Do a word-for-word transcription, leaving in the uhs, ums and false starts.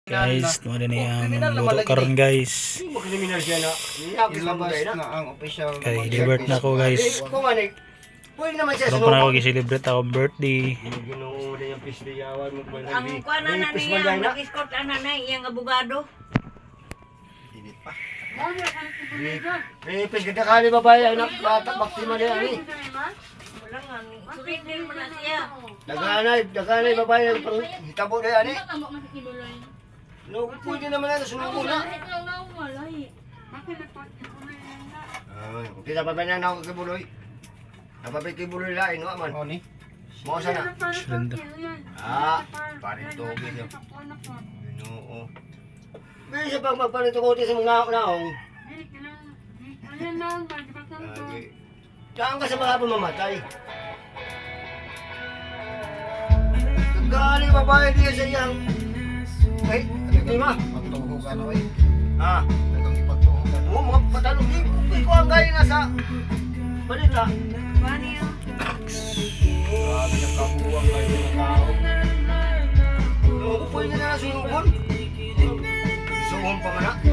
Guys, tuwa din yung luto karon guys. Ilabas na ang official. Kay debert na ko guys. Karon pa na ako gi-celebrate ako birthday. Ang kuha na na niya, nag-escort na na iyang abogado. Init pa. Eh, pagkita kali babae anak bata bakti man yan eh. Wala nga, surrender mo na siya. Daganay, daganay babae ang hitabo na yan eh. No, pwede naman na sumuko na. Ay, kita pa ba niya na ako kibuloy? Napapit kibuloy lain, no aman? O ni? Mo sana. Slenda. Ah, parito gid. Ginoo. Bisa pag magparito ko sa mga naong. Diyan ka sa mga pamamatay. Gali babae diya sa iyang. Ay, di ba? Pagtuho ka na eh. Ah, Itong ipagtuho ka na. mo mga patalong di. Di ko ang gaya na sa balita. Paano yun? Grabe na kabuwang kayo ng tao. No, pwede na na sumubon. Sumubon pa man na.